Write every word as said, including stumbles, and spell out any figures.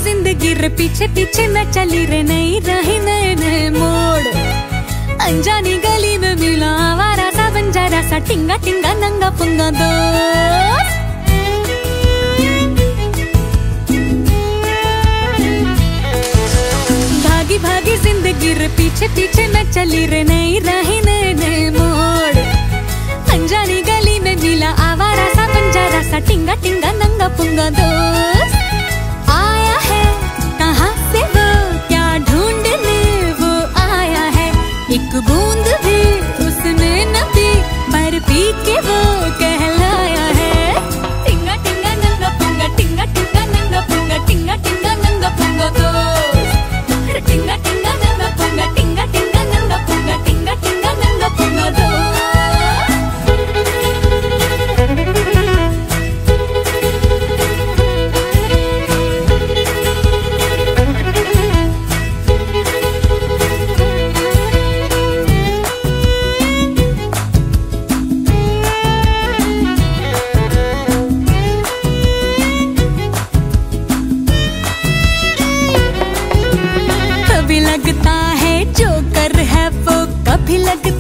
जिंदगी रे पीछे पीछे मैं चली रे, नहीं रही नए नए मोड़। अनजानी गली में मिला आवारा सा बंजारा सा, टिंगा टिंगा नंगा पुंगा दोस्त। भागी भागी जिंदगी रे पीछे पीछे मैं चली रे, नहीं रही नए नए मोड़। अनजानी गली में मिला आवारा सा बंजारा सा, टिंगा टिंगा नंगा पुंगा दोस्त। आया है कहाँ से वो, क्या ढूंढने वो आया है। एक बूंद भी उसने न पी, पर पी के वो कहलाया है। टिंगा टिंगा नंगा पुंगा, टिंगा टिंगा नंगा पुंगा, टिंगा टिंगा नंगा पुंगा दोस्त। टिंगा टिंगा नंगा पुंगा, टिंगा टिंगा नंगा पुंगा, टिंगा टिंगा नंगा पुंगा दोस्त। कभी लगता है जोकर है वो, कभी लगता